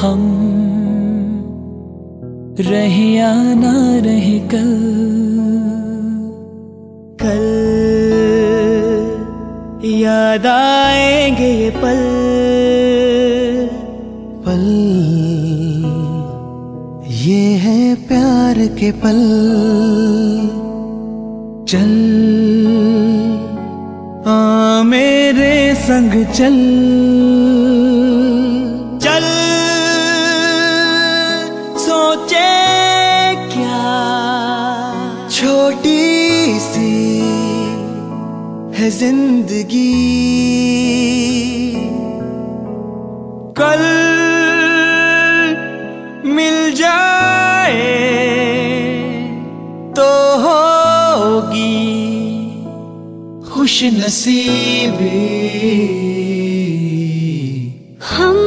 हम रहे या ना रहे कल, कल याद आएंगे ये पल, पल ये है प्यार के पल। चल आ मेरे संग चल, चल सोचे क्या छोटी सी है जिंदगी, कल मिल जाए तो होगी खुश नसीबी। हम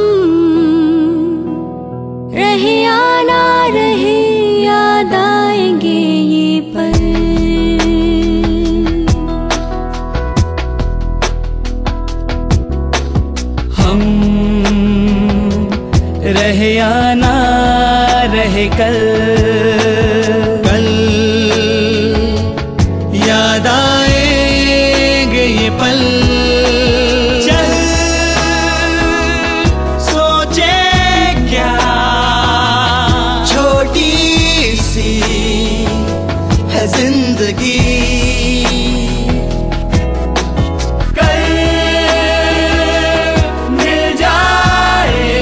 रहे या ना रहे याद आएंगे ये पल। हम रहे या ना रहे कल, कल याद आएंगे ये पल। चल सोचे क्या छोटी सी है जिंदगी, कल मिल जाए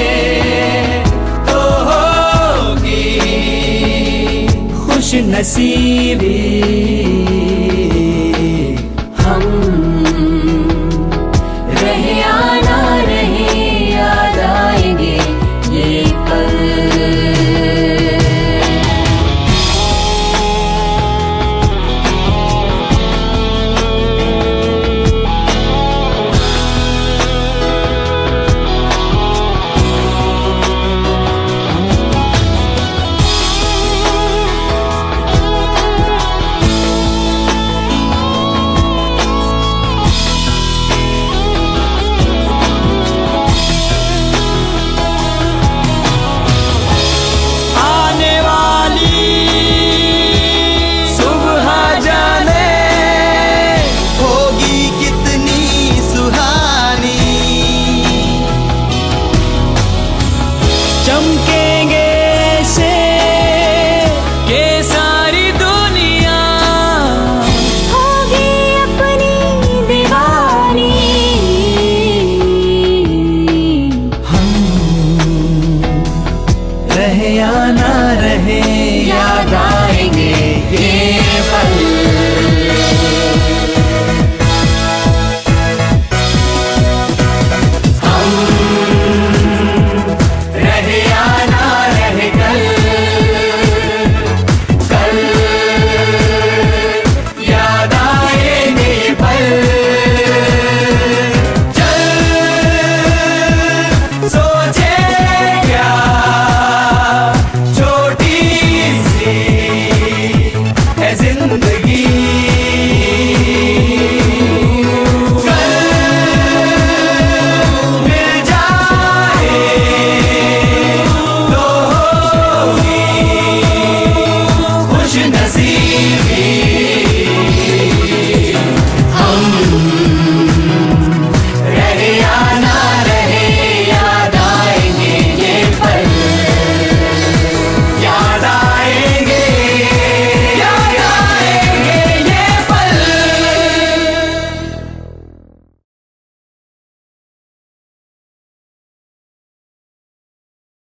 तो होगी खुश नसीबी।